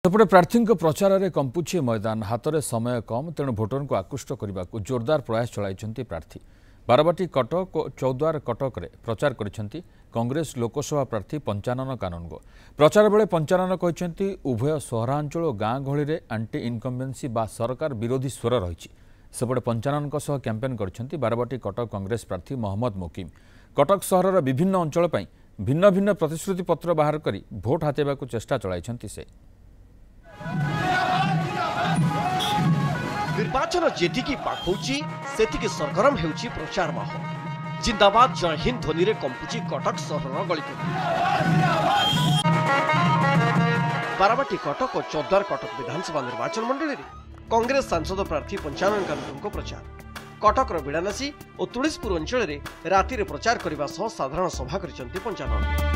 सेपटे प्रार्थी प्रचार में कंपुची मैदान हाथ में समय कम तेणु भोटर को आकृष्ट करने को जोरदार प्रयास चलाई प्रार्थी। बारवाटी कटक और चौद्वार कटक रे प्रचार करिसेंती कांग्रेस लोकसभा प्रार्थी पंचानन कानूनगो। प्रचार बेले पंचानन कहते उभय सहरांचल और गाँ गहली में आंटी इनकम्बेन्सी बा सरकार विरोधी स्वर रही। सेपटे पंचानन कैंपेन कर बारवाटी कटक कांग्रेस प्रार्थी मोहम्मद मुकीम। कटक सहर विभिन्न अंचल भिन्न भिन्न प्रतिश्रुति पत्र बाहर कर भोट हातेबा चेष्टा चलाई से। निर्वाचन जेटिकी पाखौची सेटिकी सरगरम हेउची प्रचार माहौल। जिंदाबाद जय हिंद ध्वनि रे कंपुची कटक सहर गलिकली। बारवाटी कटक और चौद्वार कटक विधानसभा निर्वाचन मंडली रे कांग्रेस सांसद प्रार्थी पंचानन कानून प्रचार। कटक बिड़ानासी और तुलसीपुर अंचल रे राति रे प्रचार करने सह साधारण सभा करिसेंती पंचानन।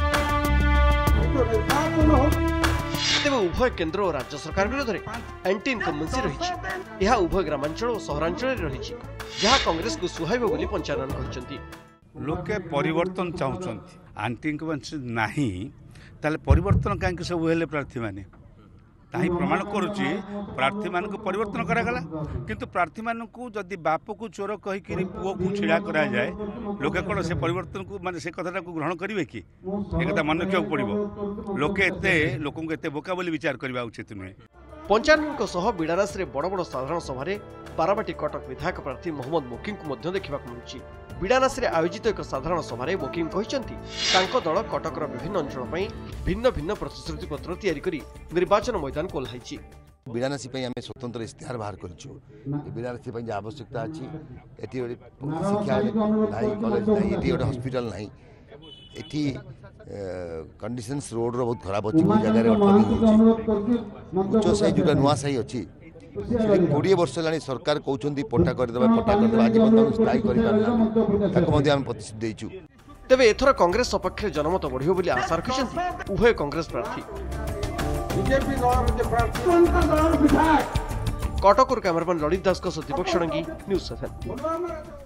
तेज उभय केन्द्र और राज्य सरकार विरोध में एंटी इनकम्बेन्सी रही। यह उभय ग्रामांचल और सहरांचल रही जहाँ कांग्रेस को सुहाइब बोली पंचानन कहते। लोके परिवर्तन चाहते एंटी इनकम्बेन्सी नहीं ताले परिवर्तन कहीं सब हेले प्रार्थी माने ताही प्रमाण करुच्ची प्रार्थी मान को परिवर्तन करागला किंतु प्रार्थी मान को जदि बाप को चोर कहीकि पुओ को छिड़ा करा जाए लोके कौन से परिवर्तन को माने से कथा को ग्रहण करेंगे कि एक मन रखा पड़ो लोके एते लोक एते बोका बोली विचार करवा उचित नुहे। पंचानन बिड़ानास बड़ बड़ साधारण सभा बारवाटी कटक विधायक प्रार्थी मोहम्मद मुकीम को देखा मिलूँ। बिड़ानास आयोजित एक साधारण सभा मुकीम कहते दल कटकर विभिन्न अंचल भिन्न भिन्न प्रतिश्रुति पत्र तैयारी करी निर्वाचन मैदान को ओह्लाई। बिड़ानासी आम स्वतंत्र इश्तेहार बाहर करूँ। बिड़ानासी आवश्यकता अच्छी शिक्षा ना कॉलेज ना ये गोटे हॉस्पिटल ना ये कंडीशंस रोड रो बहुत खराब अच्छी जगह उच्च साई जो नुआ साई अच्छी 20 वर्ष है सरकार कहते पट्टा करदे आज स्थायी कर प्रतिश्रुति देचु। तेज एथर कांग्रेस सपक्ष जनमत बढ़ियो बोली आशा रखिसेंती उभय कांग्रेस प्रार्थी। Cuttack cameraman Lalit Das Deepak Shadangi news 7।